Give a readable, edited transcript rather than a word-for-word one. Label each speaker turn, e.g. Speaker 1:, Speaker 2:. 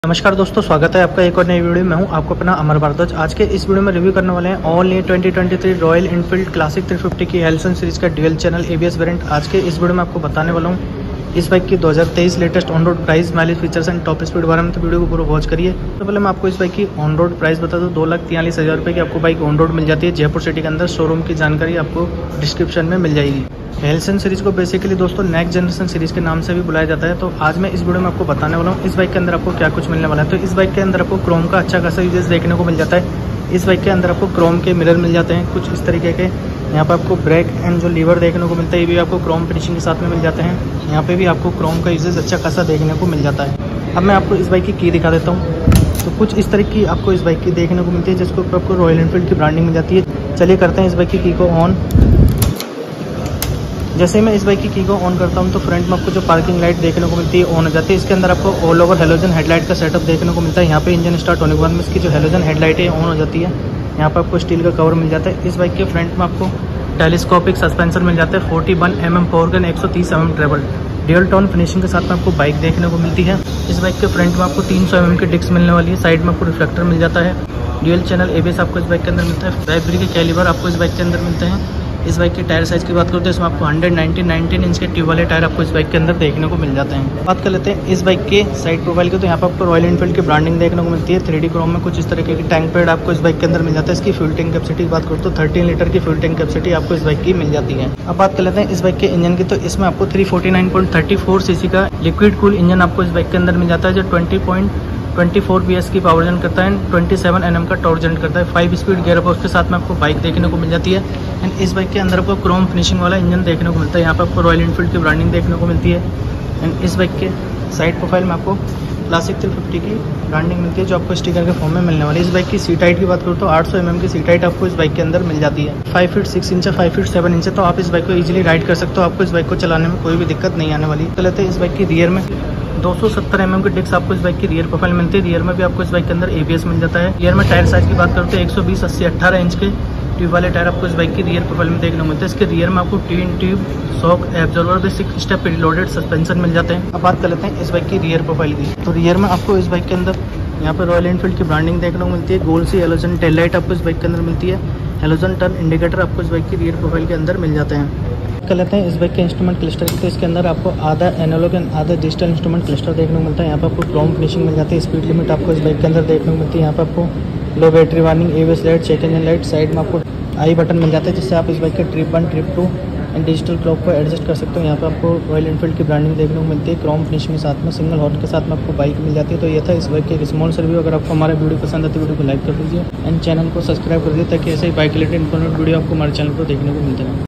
Speaker 1: नमस्कार दोस्तों, स्वागत है आपका एक और नई वीडियो में। हूं आपको अपना अमर भारद्वाज। आज के इस वीडियो में रिव्यू करने वाले हैं all new 2023 Royal Enfield Classic 350 की हेल्सन सीरीज का ड्यूल चैनल एबीएस वेरिएंट। आज के इस वीडियो में आपको बताने वाला हूं इस बाइक की 2023 latest on road price, mileage, features and top speed बारे में। तो वीडियो को पूरा वॉच करिए। तो पहले मैं आपको इस बाइक की ऑन रोड प्राइस बता दूं। 2,43,000 रुपये की आपको बाइक ऑन रोड मिल जाती है जयपुर सिटी के अंदर। शोरूम की जानकारी आपको डिस्क्रिप्शन में मिल जाएगी। हेल्सन सीरीज को बेसिकली दोस्तों नेक्स्ट जनरेशन सीरीज के नाम से भी बुलाया जाता है। तो आज मैं इस वीडियो में आपको बताने वाला हूँ इस बाइक के अंदर आपको क्या कुछ मिलने वाला है। तो इस बाइक के अंदर आपको क्रोम का अच्छा खासा यूजेस देखने को मिल जाता है। इस बाइक के अंदर आपको क्रोम के मिरर मिल जाते हैं कुछ इस तरीके के। यहाँ पर आपको ब्रेक एंड जो लीवर देखने को मिलता है ये भी आपको क्रोम फिनिशिंग के साथ में मिल जाते हैं। यहाँ पे भी आपको क्रोम का यूजेस अच्छा खासा देखने को मिल जाता है। अब मैं आपको इस बाइक की दिखा देता हूँ। तो कुछ इस तरह की आपको इस बाइक की देखने को मिलती है जिसके ऊपर आपको रॉयल एनफील्ड की ब्रांडिंग मिल जाती है। चलिए करते हैं इस बाइक की को ऑन। जैसे मैं इस बाइक की को ऑन करता हूं तो फ्रंट में आपको जो पार्किंग लाइट देखने को मिलती है ऑन हो जाती है। इसके अंदर आपको ऑल ओवर हेलोजन हेडलाइट का सेटअप देखने को मिलता है। यहाँ पे इंजन स्टार्ट होने के बाद में इसकी जो हेलोजन हेडलाइट है ऑन हो जाती है। यहाँ पर आपको स्टील का कवर मिल जाता है। इस बाइक के फ्रंट में आपको टेलीस्कोपिक सस्पेंशन मिल जाता है। 41 mm फोरगन, 130 mm travel, dual tone finishing के साथ में आपको बाइक देखने को मिलती है। इस बाइक के फ्रंट में आपको 300 mm की डिस्क मिलने वाली है। साइड में आपको रिफ्लेक्टर मिल जाता है। ड्यूल चैनल एबीएस आपको इस बाइक के अंदर मिलता है। फैब्रिक के कैलिबर आपको इस बाइक के अंदर मिलते हैं। इस बाइक की टायर साइज़ की बात करते हैं इसमें आपको 119 इंच के ट्यूब वाले टायर आपको इस बाइक के अंदर देखने को मिल जाते हैं। बात कर लेते हैं इस बाइक के साइड प्रोफाइल की। तो यहाँ पर आपको रॉयल एनफील्ड की ब्रांडिंग देखने को मिलती है। 3D क्रोम में कुछ इस तरीके की टैंक पैड आपको इस बाइक के अंदर मिल जाता है। इसकी फ्यूल टैंक कैपेसिटी की बात करते तो 13 लीटर की फ्यूल टैंक कैपेसिटी आपको इस बाइक की मिल जाती है। अब बात कर लेते हैं इस बाइक के इंजन की। तो इसमें आपको 349.34 सीसी का लिक्विड कूल इंजन आपको इस बाइक के अंदर मिल जाता है जो 20.24 PS की पावर जनरेट करता है। 27 Nm का टॉर्क जनरेट करता है। 5 स्पीड गियर बॉक्स के साथ में आपको बाइक देखने को मिल जाती है। एंड इस बाइक के अंदर आपको क्रोम फिनिशिंग वाला इंजन देखने को मिलता है। यहाँ पर आपको रॉयल एनफील्ड की ब्रांडिंग देखने को मिलती है। एंड इस बाइक के साइड प्रोफाइल में आपको क्लासिक 350 की ब्रांडिंग मिलती है जो आपको स्टिकर के फॉर्म में मिलने वाली है। इस बाइक की सीट हाइट की बात करूँ तो 800 mm की सीट हाइट आपको इस बाइक के अंदर मिल जाती है। 5 फीट 6 इंच, 5 फीट 7 इंच, तो आप इस बाइक को इजीली राइड कर सकते हो। आपको इस बाइक को चलाने में कोई भी दिक्कत नहीं आने वाली। तो लेते हैं इस बाइक की रियर में 270 mm की डिस्क आपको इस बाइक की रियर प्रोफाइल मिलती है। रियर में भी आपको इस बाइक के अंदर एबीएस मिल जाता है। रियर में टायर साइज की बात करते हैं 120, 80, 18 इंच के ट्यूब वाले टायर आपको इस बाइक की रियर प्रोफाइल में देखने को मिलते हैं। इसके रियर में आपको ट्विन ट्यूब शॉक एब्जॉर्बर भी 6 स्टेप प्रीलोडेड सस्पेंशन मिल जाते हैं। अब बात कर लेते हैं इस बाइक की रियर प्रोफाइल की। तो रियर में आपको इस बाइक के अंदर यहाँ पर रॉयल एनफील्ड की ब्रांडिंग देखने को मिलती है। गोल सी हेलोजन टेल लाइट आपको इस बाइक के अंदर मिलती है। हेलोजन टर्न इंडिकेटर आपको इस बाइक की रियर प्रोफाइल के अंदर मिल जाते हैं। कर लेते हैं इस बाइक के इंस्ट्रूमेंट क्लस्टर की। तो इसके अंदर आपको आधा एनालॉग एंड आधा डिजिटल इंस्ट्रूमेंट क्लस्टर देखने को मिलता है। यहाँ पर आपको क्रोम फिनिशिंग मिल जाती है। स्पीड लिमिट आपको इस बाइक के अंदर देखने को मिलती है। यहाँ पर आपको low battery warning, ABS light, check engine light, side में आपको आई बटन मिल जाता है जिससे आप इस बाइक के trip 1, trip 2 and digital clock को एडजस्ट कर सकते हो। यहाँ पे आपको रॉयल एनफील्ड की ब्रांडिंग देखने को मिलती है। क्रोम फिनिशिंग के साथ में सिंगल हॉर्न के साथ में आपको बाइक मिल जाती है। तो ये था इस बाइक के एक स्मॉल रिव्यू। अगर आपको हमारा वीडियो पसंद आती है वीडियो को लाइक कर दीजिए एंड चैनल को सब्सक्राइब कर दीजिए ताकि ऐसे ही बाइक रिलेटेड इन्फॉर्मेटिव वीडियो आपको हमारे चैनल पर देखने को मिलते हैं।